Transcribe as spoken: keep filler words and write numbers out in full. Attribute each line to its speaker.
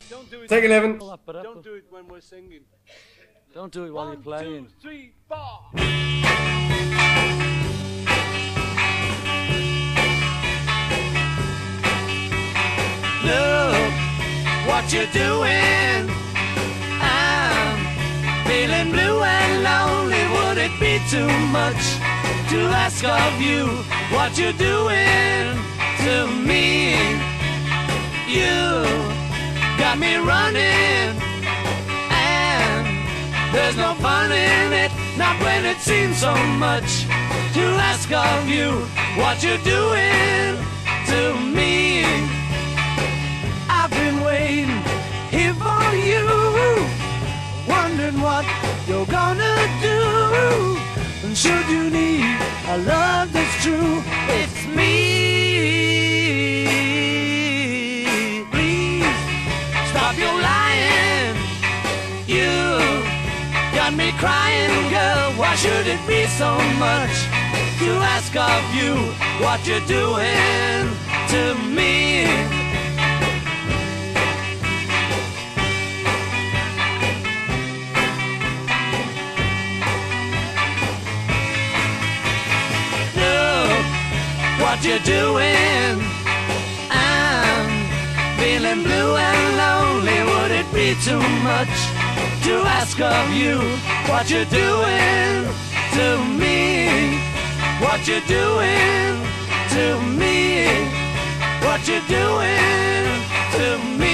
Speaker 1: Don't do it.
Speaker 2: Take eleven.
Speaker 1: Don't do it when we're singing.
Speaker 3: Don't do it while
Speaker 1: One,
Speaker 3: you're playing.
Speaker 1: two, three, four.
Speaker 3: Look what you're doing. I'm feeling blue and lonely. Would it be too much to ask of you what you're doing to me? You got me running, and there's no fun in it, not when it seems so much to ask of you what you're doing to me. I've been waiting here for you, wondering what you're gonna do. And should you need a love that's true, it's me. Please stop your lying. You got me crying, girl. Why should it be so much to ask of you what you're doing to me? What you're doing, I'm feeling blue and lonely. Would it be too much to ask of you what you're doing to me? What you're doing to me? What you're doing to me?